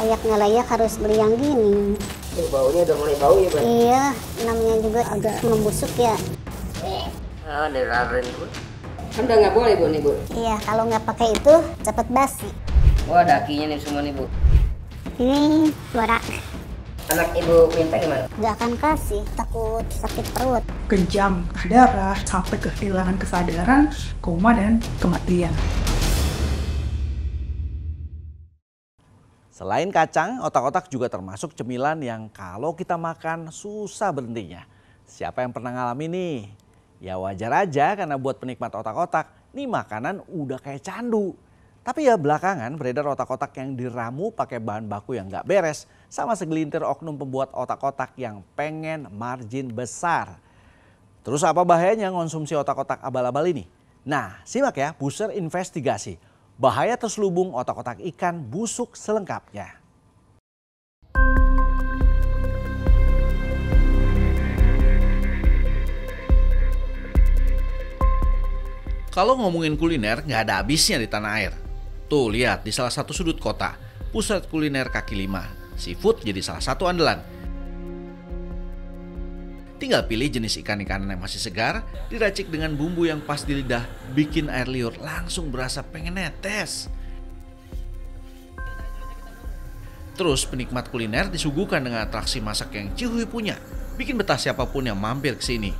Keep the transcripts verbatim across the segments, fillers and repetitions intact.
layak-layak harus beli yang gini. Ini baunya udah mulai bau ya, Bang? Iya, namanya juga agak membusuk ya. Ah, dirarin, Bu. Kan udah nggak boleh, Bu, nih, Bu. Iya, kalau nggak pakai itu cepet basi. Wah, dakinya nih semua nih, Bu. Ini borak. Anak Ibu minta gimana? Nggak akan kasih, takut sakit perut. Kejang, darah, sampai kehilangan kesadaran, koma, dan kematian. Selain kacang, otak-otak juga termasuk cemilan yang kalau kita makan susah berhentinya. Siapa yang pernah ngalamin nih? Ya wajar aja karena buat penikmat otak-otak, nih makanan udah kayak candu. Tapi ya belakangan beredar otak-otak yang diramu pakai bahan baku yang gak beres sama segelintir oknum pembuat otak-otak yang pengen margin besar. Terus apa bahayanya konsumsi otak-otak abal-abal ini? Nah, simak ya Buser Investigasi. Bahaya terselubung otak-otak ikan busuk selengkapnya. Kalau ngomongin kuliner nggak ada habisnya di tanah air. Tuh lihat di salah satu sudut kota, pusat kuliner kaki lima. Seafood jadi salah satu andalan. Tinggal pilih jenis ikan-ikanan yang masih segar, diracik dengan bumbu yang pas di lidah, bikin air liur langsung berasa pengen netes. Terus penikmat kuliner disuguhkan dengan atraksi masak yang cihuy punya, bikin betah siapapun yang mampir ke sini.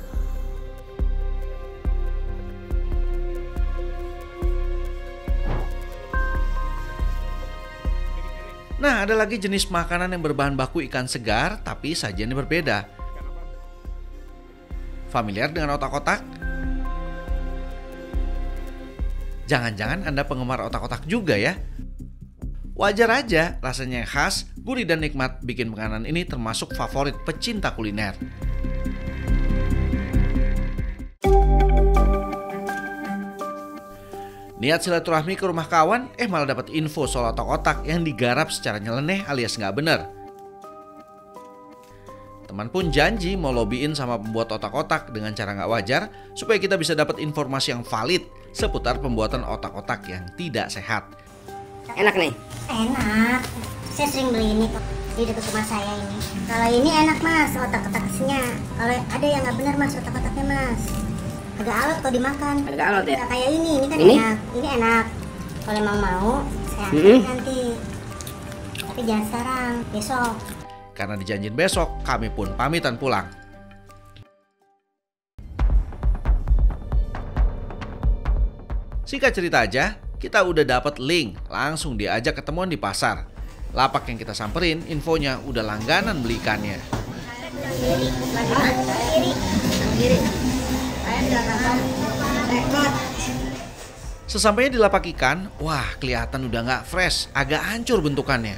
Nah, ada lagi jenis makanan yang berbahan baku ikan segar tapi sajiannya berbeda. Familiar dengan otak-otak? Jangan-jangan Anda penggemar otak-otak juga ya? Wajar aja, rasanya yang khas, gurih dan nikmat bikin makanan ini termasuk favorit pecinta kuliner. Niat silaturahmi ke rumah kawan, eh malah dapat info soal otak-otak yang digarap secara nyeleneh alias nggak bener. Teman pun janji mau lobbyin sama pembuat otak-otak dengan cara nggak wajar supaya kita bisa dapat informasi yang valid seputar pembuatan otak-otak yang tidak sehat. Enak nih? Enak. Saya sering beli ini kok di dekat rumah saya ini. Kalau ini enak mas, otak-otaknya. Kalau ada yang nggak benar mas, otak-otaknya mas. Agak alot kalau dimakan. Agak alot ya? Nggak kayak ini, ini kan Ini? enak. Ini enak. Kalau emang mau, saya antar Mm-mm. nanti. Tapi jangan sekarang, besok. Karena dijanjin besok, kami pun pamitan pulang. Singkat cerita aja, kita udah dapat link, langsung diajak ketemuan di pasar. Lapak yang kita samperin, infonya udah langganan beli ikannya. Kiri, kiri, kiri. Sesampainya di lapak ikan, wah kelihatan udah nggak fresh, agak hancur bentukannya.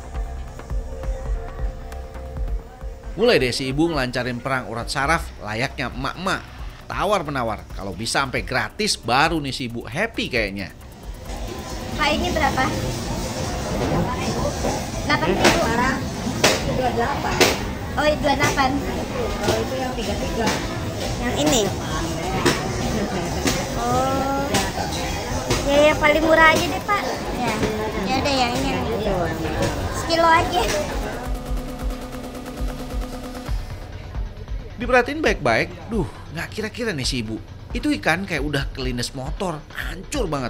Mulai deh si ibu ngelancarin perang urat saraf layaknya emak-emak. Tawar-menawar, kalau bisa sampai gratis baru nih si ibu happy kayaknya. Kak ini berapa? delapan ribu. dua puluh delapan. Oh, dua puluh delapan. Kalau itu yang tiga puluh tiga. Yang ini. Oh. Ya yang paling murah aja deh, Pak. Ya. Ya udah yang ini. Sekilo aja. Diperhatiin baik-baik, duh nggak kira-kira nih si ibu. Itu ikan kayak udah kelindes motor, hancur banget.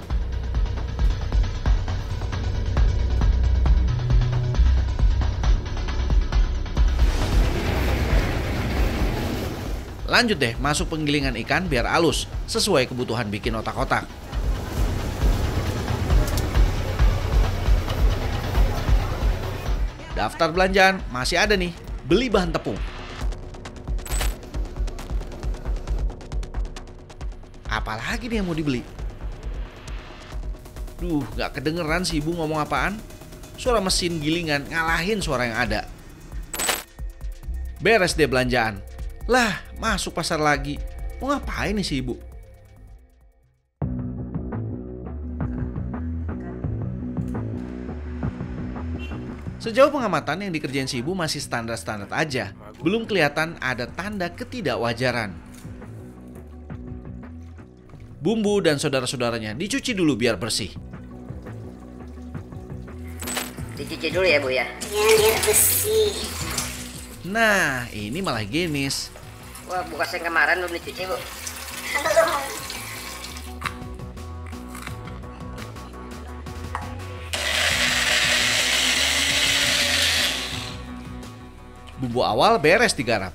Lanjut deh masuk penggilingan ikan biar halus, sesuai kebutuhan bikin otak-otak. Daftar belanjaan masih ada nih, beli bahan tepung. Apalagi nih yang mau dibeli? Duh, gak kedengeran si ibu ngomong apaan. Suara mesin gilingan ngalahin suara yang ada. Beres deh belanjaan. Lah, masuk pasar lagi. Mau ngapain nih si ibu? Sejauh pengamatan yang dikerjain si ibu masih standar-standar aja. Belum kelihatan ada tanda ketidakwajaran. Bumbu dan saudara-saudaranya dicuci dulu biar bersih. Dicuci dulu ya Bu ya. Ya, biar bersih. Nah, ini malah higienis. Wah, bekas yang kemarin belum dicuci Bu. Bumbu awal beres digarap.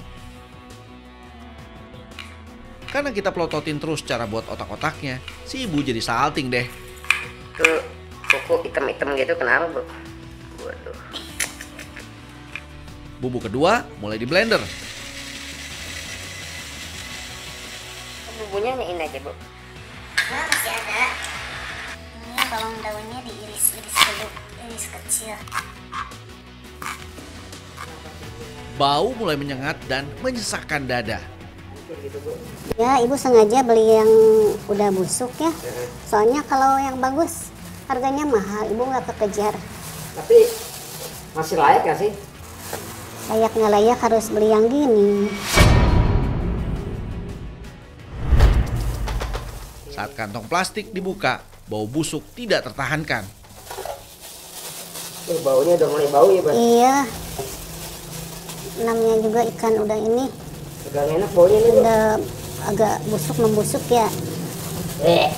Karena kita pelototin terus cara buat otak-otaknya, si ibu jadi salting deh. Tuh kuku hitam-hitam gitu kenapa Bu? Waduh. Bumbu kedua mulai di blender. Bumbunya ini aja Bu. Nah, masih ada. Ini bawang daunnya diiris-iris dulu, iris kecil. Bau mulai menyengat dan menyesakkan dada. Ya, ibu sengaja beli yang udah busuk ya. Soalnya kalau yang bagus harganya mahal, ibu nggak kekejar. Tapi masih layak gak sih? Layak nggak layak harus beli yang gini. Saat kantong plastik dibuka, bau busuk tidak tertahankan. Tuh, baunya udah mulai bau ya Pak? Iya. Namanya juga ikan udah ini, Agak enak baunya nih Bu. udah agak busuk membusuk ya. Eh.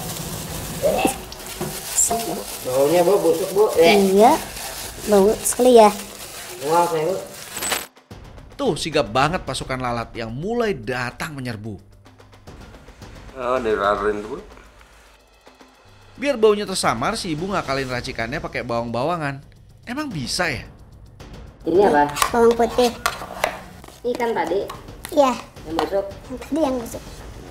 Baunya Bu busuk Bu. Eh. Iya, bau sekali ya. Mual saya Bu. Tuh sigap banget pasukan lalat yang mulai datang menyerbu. Oh, dirarin Bu. Biar baunya tersamar, si ibu ngakalin racikannya pakai bawang bawangan. Emang bisa ya? Ini apa? Bawang putih. Ikan tadi Iya, yang busuk. yang tadi yang busuk.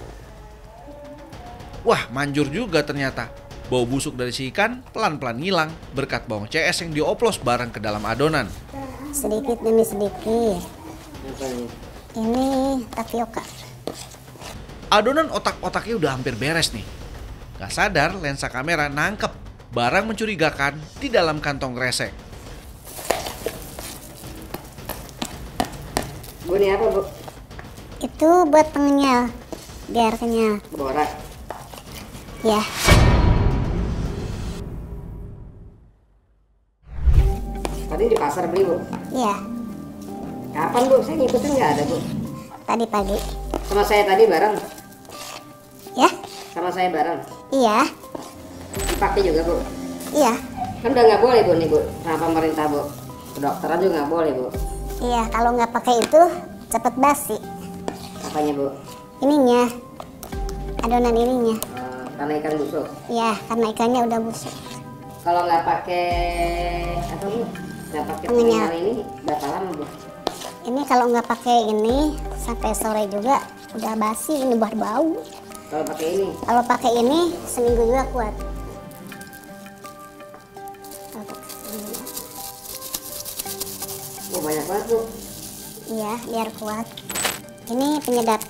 Wah, manjur juga ternyata. Bau busuk dari si ikan pelan-pelan ngilang berkat bawang C S yang dioplos bareng ke dalam adonan. Sedikit demi sedikit. Apa ini? Ini tapioka. Adonan otak-otaknya udah hampir beres nih. Gak sadar lensa kamera nangkep barang mencurigakan di dalam kantong kresek. Bu ini apa Bu? Itu buat pengenyal, biar kenyal. Borak. Ya, Tadi di pasar beli Bu. iya. Kapan Bu? Saya ngikutin nggak ada Bu. Tadi pagi. Sama saya tadi bareng. Ya, Sama saya bareng. iya, Dipakai juga Bu. iya, Kan udah nggak boleh Bu nih Bu. Sama pemerintah Bu. Kedokteran juga nggak boleh Bu. iya. Kalau nggak pakai itu cepet basi. Apanya Bu? Ininya, adonan ininya. Eh, karena ikan busuk. Ya, karena ikannya udah busuk. Kalau nggak pakai apa Bu? Nggak pakai Pengenyal. pengenyal ini berapa lama Bu? Ini kalau nggak pakai ini sampai sore juga udah basi, ini berbau. Kalau pakai ini, Kalau pakai ini seminggu juga kuat. Kalau pakai ini, oh banyak banget Bu. iya, biar kuat. Ini penyedap.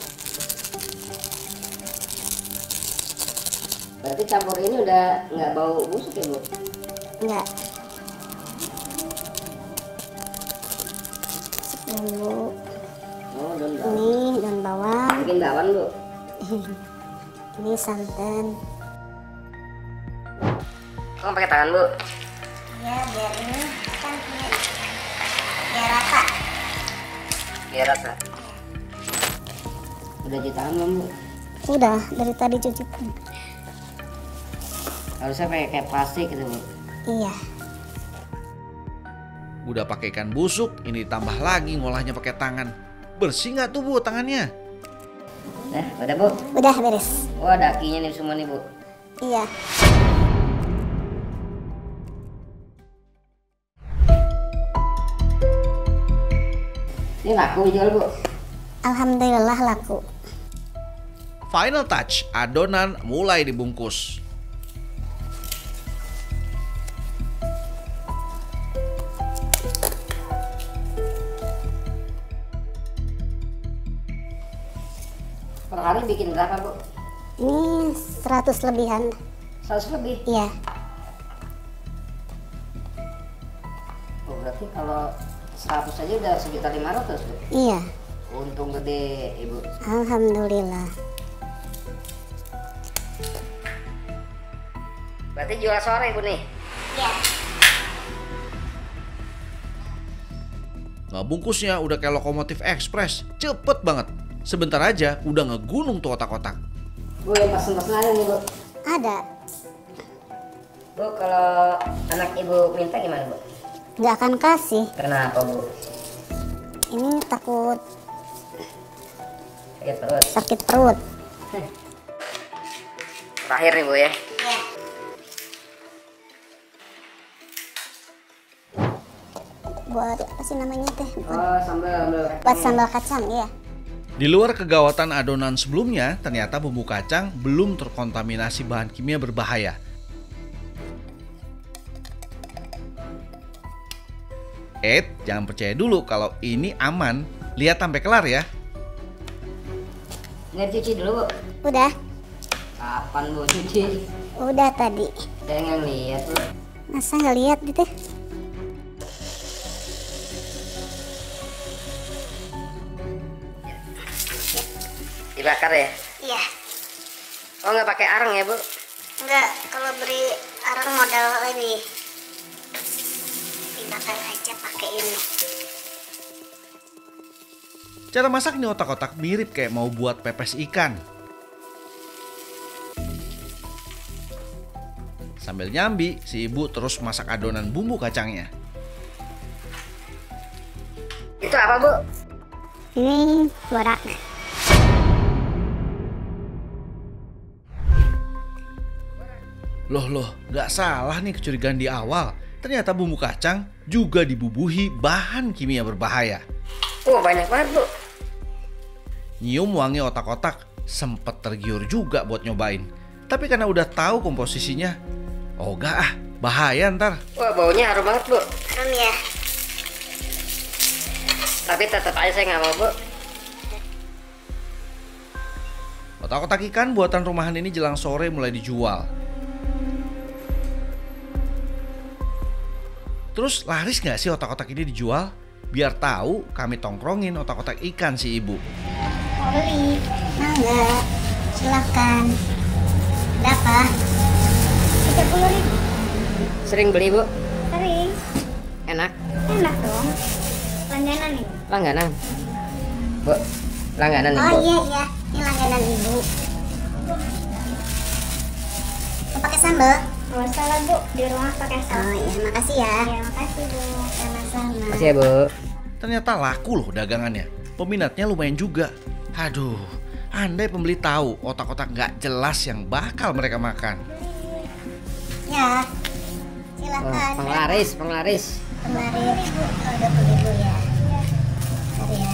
Berarti campur ini udah nggak bau busuk ya Bu? Enggak. Bumbu. Oh, daun bawang. Ini daun bawang. Bikin bakwan Bu. Ini santan. Kamu pakai tangan Bu? Ya, biar ini kan biar, biar rata. Biar rata. Udah cuci tangan belum Bu? Udah dari tadi cuci. Harusnya pakai kayak plastik gitu Bu. Iya. Udah pakai ikan busuk, ini ditambah lagi ngolahnya pakai tangan. Bersih nggak tuh Bu tangannya? Nah, udah Bu. Udah beres. Oh, dakinya nih semua nih Bu. Iya. Ini laku jual Bu. Alhamdulillah laku. Final touch, adonan mulai dibungkus. Per hari bikin berapa Bu? Ini seratus lebihan. seratus lebih. Iya. Oh, berarti kalau seratus aja udah sejuta lima ratus Bu. Iya. Untung gede Ibu. Alhamdulillah. Berarti jual sore Bu nih? Iya. Ngebungkusnya udah kayak lokomotif ekspres, cepet banget. Sebentar aja udah ngegunung tuh otak-otak. Bu, yang pesen-pesen aja nih, Bu. Ada. Bu, kalau anak ibu minta gimana, Bu? Nggak akan kasih. Kenapa, Bu? Ini takut Sakit perut. sakit perut. Terakhir nih, Bu ya. Ya. Buat apa sih namanya teh? Buat, Oh, sambal, sambal. buat sambal kacang ya. Di luar kegawatan adonan sebelumnya, ternyata bumbu kacang belum terkontaminasi bahan kimia berbahaya. Eh, jangan percaya dulu kalau ini aman. Lihat sampai kelar ya. Nggak cuci dulu, Bu. Udah, Kapan, Bu, cuci? udah tadi. Saya nggak ngeliat, Bu. Masa nggak lihat gitu? Dibakar ya? Iya. Oh, nggak pakai arang ya, Bu? Enggak, kalau beri arang modal lebih. Dibakar aja pakai ini. Cara masak nih otak-otak mirip kayak mau buat pepes ikan. Sambil nyambi, si ibu terus masak adonan bumbu kacangnya. Itu apa, Bu? Ini borak. Loh loh, gak salah nih kecurigaan di awal. Ternyata bumbu kacang juga dibubuhi bahan kimia berbahaya. Oh, banyak banget, Bu. Nyium wangi otak-otak, sempet tergiur juga buat nyobain. Tapi karena udah tahu komposisinya, oh gak ah, bahaya ntar. Wah, baunya harum banget, Bu. Harum ya. Tapi tetap aja saya nggak mau, Bu. Otak-otak ikan buatan rumahan ini jelang sore mulai dijual. Terus laris nggak sih otak-otak ini dijual? Biar tahu, kami tongkrongin otak-otak ikan si ibu. Mau beli? Mangga. Silahkan. Berapa? tiga puluh ribu. Sering beli, Bu? Sering. Enak. Enak dong. Langganan nih. Langganan. Bu, langganan nih, Oh Bu. iya iya, ini langganan ibu. Mau pakai sambal? Nggak usah lah, Bu. Di rumah pakai Oh sambal. iya, makasih ya. Ya, makasih, Bu. Sama-sama. Makasih ya, Bu. Ternyata laku loh dagangannya. Peminatnya lumayan juga. Aduh, andai pembeli tahu otak-otak nggak jelas yang bakal mereka makan. Ya, Oh, silahkan. penglaris, penglaris. Kemarin ibu, oh dua puluh ribu ya. Bentar ya.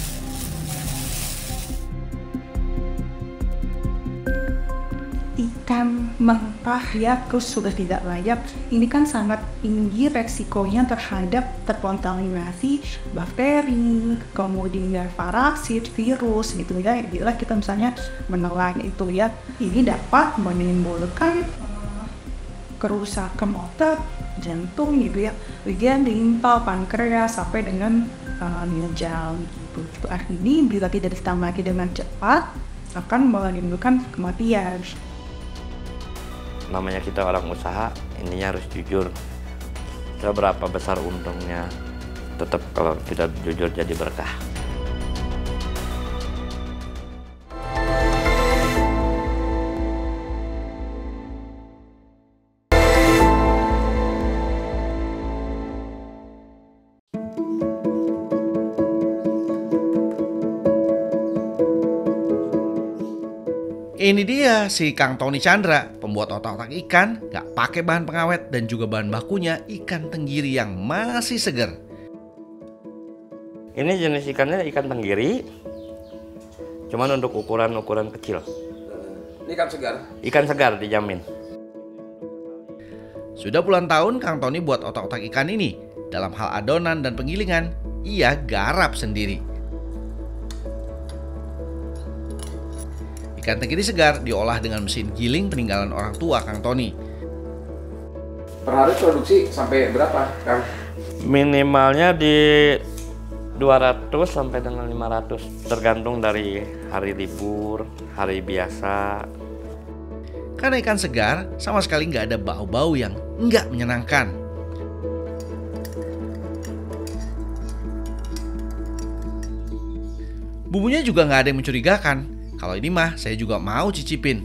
Ikan mentah ya, terus sudah tidak layak. Ini kan sangat tinggi resikonya terhadap terkontaminasi bakteri, kemudian parasit, virus gitu ya. Bila kita misalnya menelan itu ya, ini dapat menimbulkan uh, kerusakan otak, jantung gitu ya, bagian limpa, pankreas sampai dengan uh, ginjal gitu. Itu artinya bila tidak ditangani dengan cepat akan menimbulkan kematian. Namanya kita orang usaha, ininya harus jujur. Seberapa besar untungnya, tetap kalau kita jujur jadi berkah. Ini dia si Kang Tony Chandra, pembuat otak-otak ikan, gak pakai bahan pengawet dan juga bahan bakunya ikan tenggiri yang masih segar. Ini jenis ikannya ikan tenggiri, cuman untuk ukuran-ukuran kecil. Ini ikan segar? Ikan segar dijamin. Sudah puluhan tahun Kang Tony buat otak-otak ikan ini. Dalam hal adonan dan penggilingan, ia garap sendiri. Ikan tenggiri segar diolah dengan mesin giling peninggalan orang tua Kang Tony. Per hari produksi sampai berapa, Kang? Minimalnya di dua ratus sampai dengan lima ratus, tergantung dari hari libur, hari biasa. Karena ikan segar sama sekali nggak ada bau-bau yang nggak menyenangkan. Bumbunya juga nggak ada yang mencurigakan. Kalau ini mah saya juga mau cicipin.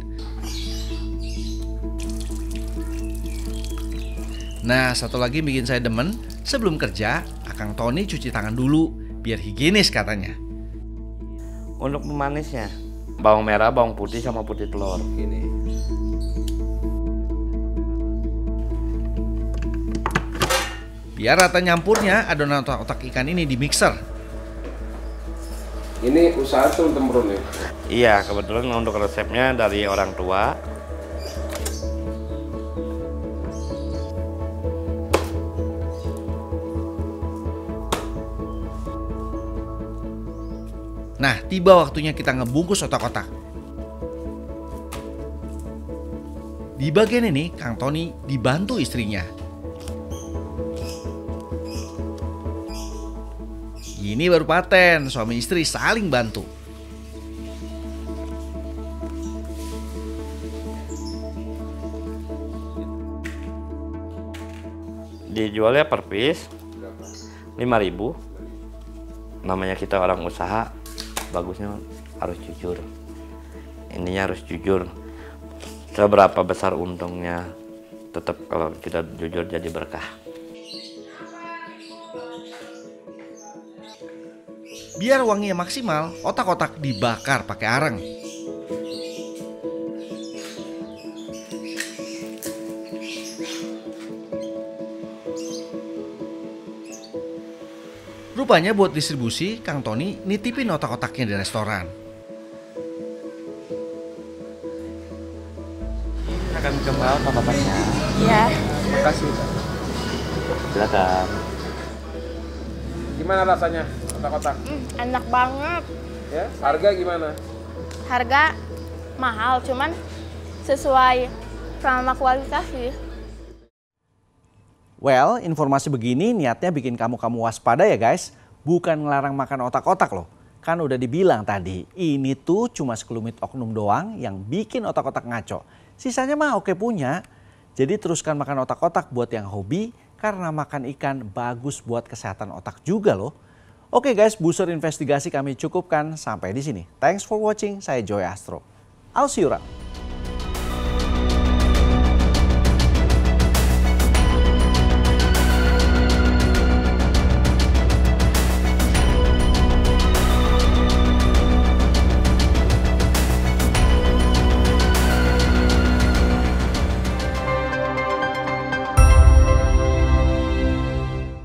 Nah, satu lagi bikin saya demen, sebelum kerja, Akang Tony cuci tangan dulu, biar higienis katanya. Untuk pemanisnya, bawang merah, bawang putih, sama putih telur. Ini. Biar rata nyampurnya, adonan otak-otak ikan ini di mixer. Ini usaha turun temurun ya? Iya, kebetulan untuk resepnya dari orang tua. Nah, tiba waktunya kita ngebungkus otak-otak. Di bagian ini, Kang Tony dibantu istrinya. Ini baru paten, suami istri saling bantu. Dijualnya per piece lima ribu. Namanya kita orang usaha, bagusnya harus jujur. Ininya harus jujur. Seberapa besar untungnya, tetap kalau kita jujur jadi berkah. Biar wanginya maksimal, otak-otak dibakar pakai areng. Rupanya buat distribusi, Kang Tony nitipin otak-otaknya di restoran. Akan kembali apa bapaknya? Iya. Makasih. Silakan. Gimana rasanya otak-otak? Hmm, enak banget. Ya, harga gimana? Harga mahal, cuman sesuai sama kualitas sih. Well, informasi begini niatnya bikin kamu-kamu waspada ya guys. Bukan ngelarang makan otak-otak loh. Kan udah dibilang tadi, ini tuh cuma sekelumit oknum doang yang bikin otak-otak ngaco. Sisanya mah oke punya. Jadi teruskan makan otak-otak buat yang hobi, karena makan ikan bagus buat kesehatan otak juga loh. Oke guys, Buser investigasi kami cukupkan sampai di sini. Thanks for watching, saya Joy Astro. I'll see you around.